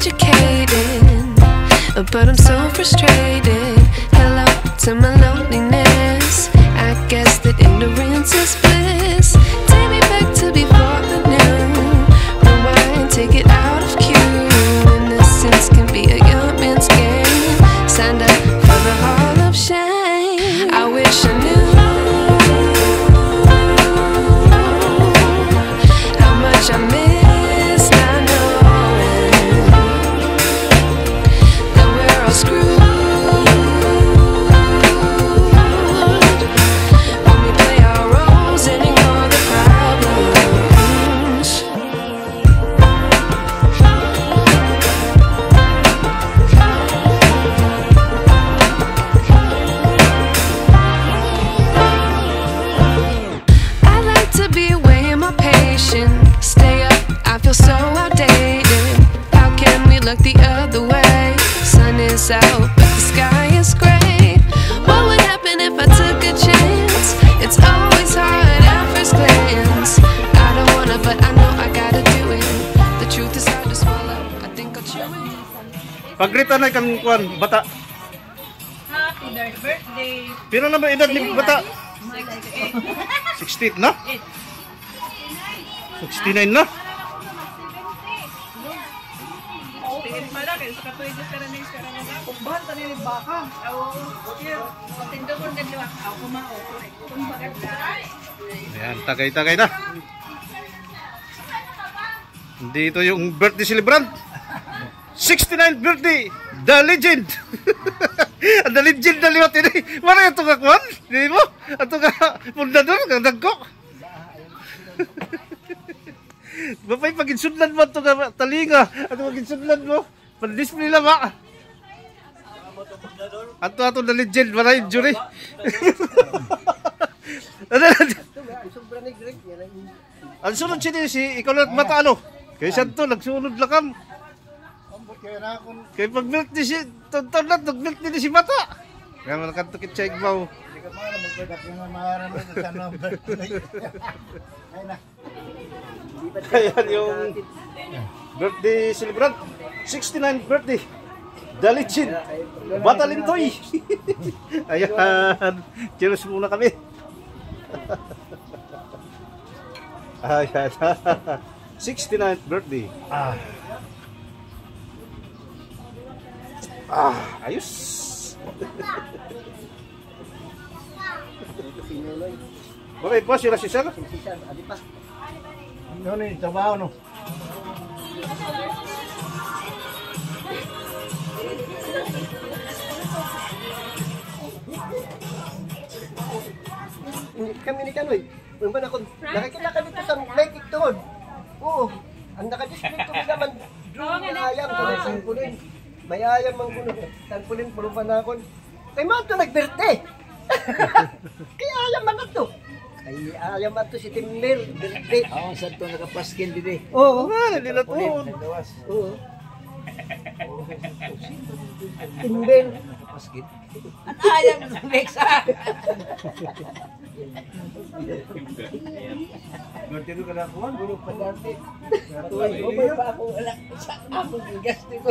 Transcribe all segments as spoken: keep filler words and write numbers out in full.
educated, but I'm so frustrated. Hello to my loneliness. I guess that ignorance is bliss. Take me back to before the new. Rewind, take it out of cue. Innocence can be a young man's game. Signed up for the hall of shame. I wish I knew how much I miss not knowing that we're all screwed when we play our roles and ignore the problems. I like to be away in my patience. Stay up, I feel so outdated. How can we look the other way? Sun is out, but the sky is gray. What would happen if I took a chance? It's always hard at first glance. I don't wanna, but I know I gotta do it. The truth is hard to swallow. I think I'll chew it. Pagrita na kang kuan bata. Happy birthday. Pino na ba edad ni bata? sixty na? sixty-nine na? Tingin pala kayo sa katuwid ka na nais ka na nga. Kumbahan ta nila baka. Oo. Tindo ko na diwa. Ako kumao. Kumbahan ka. Ayan, tagay-tagay na. Dito yung birthday celebrant. sixty-ninth birthday. The legend. The legend na liwat ini. Wala ito ka kuwan? Di mo? Ito ka fundador, kang dagkok. Bapay paginsudlan mo ito ka talinga. Ito paginsudlan mo. Pan-display lang ba? Ato ato the legend. Wala injury. Ang sunod siya si ikaw lang mata ano? Kaya siya ito, nagsunod lang kam. Kaya pag-milk ni si tonton lang, nag-milk ni si mata. Kaya malakantukit siya igbaw. Ayan yung birthday celebrant. sixty-ninth birthday. The legend. Bata Lintoy. Ayan. Cheers muna kami. Ayan. sixty-ninth birthday. Ah. Ah, ayos. Okay, boss, sila si Sir. Ano ni trabaho no? Kami ni Kanoy, pagman ako, nakikita ka dito sa may kiktuhod. Oo, ang nakadisplay ko naman, doon may ayam, tanpulin. May ayam ang kuno, tanpulin, puro panakon. Kay mga ito nag-birthday. Kaya ayam man ito. Ay ayam man ito si Timber, birthday. Ako sa ito nakapaskin din eh. Oo, Ah, hindi na to. oo. Timber. Nakapaskin. Ang ayam na next ah! Birthday ka na kuwan? Gulo pa dati. Tuloy pa ako wala sa akong bigas dito.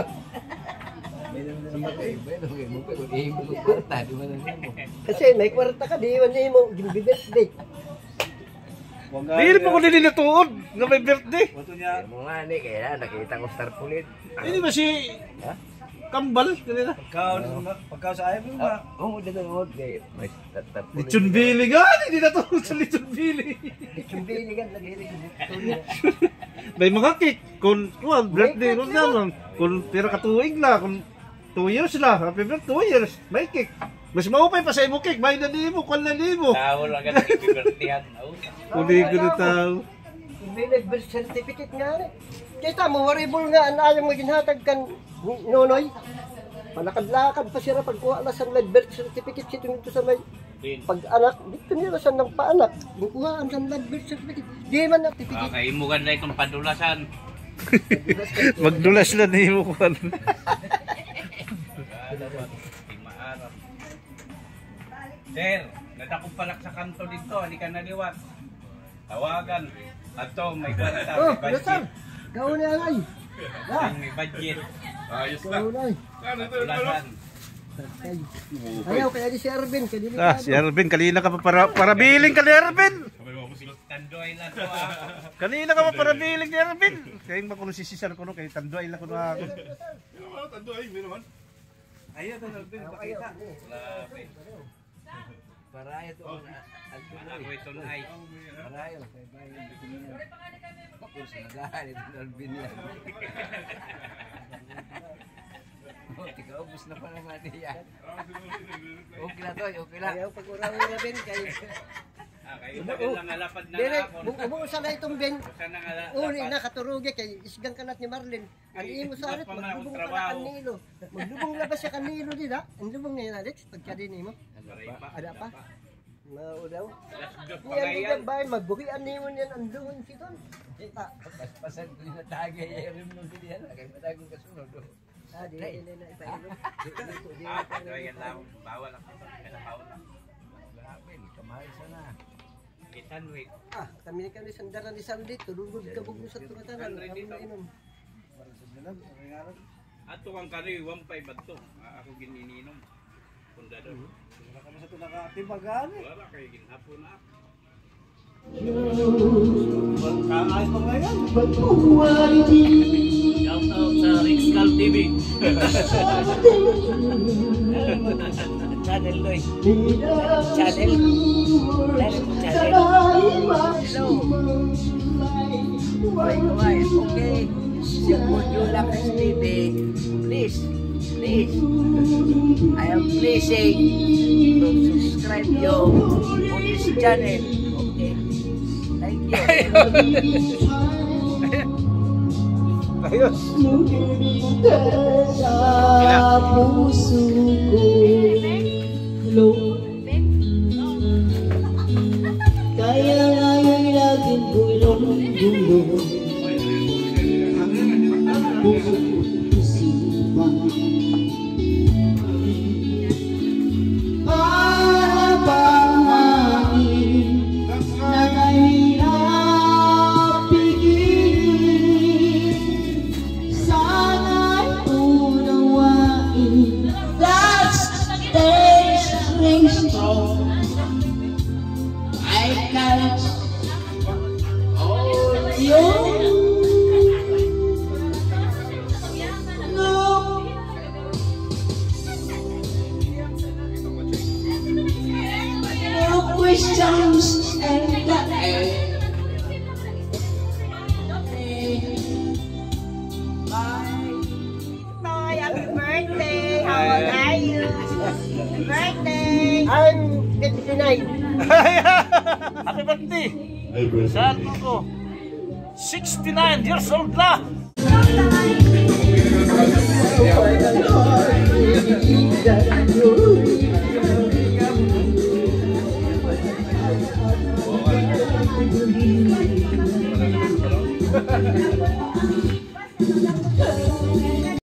Kasi may kwarta ka, di man niya mo birthday. Dili pa ko din natuod na may birthday. Mga ni kaya nakita ko star pulit. Hindi ba si Kambal? Kanina? Pagkaw sa ayaw mo ba? Oo, dito mo. May star pulit. Lichon Bili nga! Hindi natuod sa Lichon Bili. Kumbili ka lagi rin. May mga cake. Kung kuwan, birthday ron naman. Kung pira katuig na. Kung two years na. Happy birthday, two years. May cake. Mas maupay pa sa imo cake. May na mo, kwan na mo. Tawol agad ang happy birthday. Uli ko na tao. Kumbili birth certificate nga rin. Kita mo, waribol nga ang ayang maginhatag kan nonoy. Palakad-lakad pa siya pagkuha na sa birth certificate siya dito sa may pag-anak. Dito nila sa nang paanak. Bukuha ang sa birth certificate. Di man certificate. Okay, mo ganda itong padulasan. Magdulas na ni mo kwan. Sir, nadakong palak sa kanto dito. Hindi ka naliwat. Tawagan. Ato, may kwarta, Oh, may budget. Nasaan? Gawin niya ay. May budget. Ayos na. Ikaw lang. Ano ito? Ulasan. Ay. Ayaw, kaya di si Ervin. Kaya di Ah, si Ervin, kanina ka pa para, para biling ka ni Ervin. Tandoy lang to ah. Kanina ka pa para biling ni Ervin. Kaya yung makulo sisisan ko no, kaya tanduay lang ko na ako. Ano tando ay, may naman. Ayun, tandoy pakita. Labi. Parayo to. Anak ko ito na ay. Parayo. Bakos nagalit ng Alvin yan. Oh, ikaw, ubus na pa naman yan. Okay na to, okay na. Ayaw, pag-ura-ura Ben. Kaya... Ah, kayo tagal lang alapad na Dire, ako. umuusa na itong Ben. Usa na nga Uli na, katurugi kay isgang kanat ni Marlin. Ang imo sa arit, maglubong ka na kanilo. Maglubong labas siya kanilo din ha. Ang lubong niya Alex, pagka din mo. Ada pa? Maudaw. Niyan din ang bahay, magbukian niyo niyan ang doon si Don. Pas-pasan ko yung natagay, ayarim mo din yan. Kaya matagong kasunod. Ah, di na, di na, ipainom. Ah, tandoy yan lang. Bawal ako. Kaya bawal ako. Grabe, kamahal sana. Kitan wait. Ah, kami ni kami sandaran ni Sandy, tulugod ka bugo sa turatanan. Kami na inom. Ato kang kari one five adto. Ah, ako ginininom. Pundador. Wala ka sa ito nakatibagan eh. Wala kayo ginhapon na. Kaayos pa ngayon. Shout out sa Rixcal T V. Channel Loy. Channel. Channel. Hello. Bye bye. Okay. Support you lang sa T V. Please. Please. I am pleasing to subscribe you on this channel. Okay. Thank you. Ayos. Sa puso ko kaya ngayon laging bulong-bulong ang puso ko't isipan para bang hangin na kahirap pigilin. Sana'y unawain that stays remain strong. I can't hold you. No. No questions and that Boy, happy birthday! How old are you? Happy birthday! I'm fifty-nine. Happy birthday! Saan mo ko? sixty-nine years old na! Oh my God,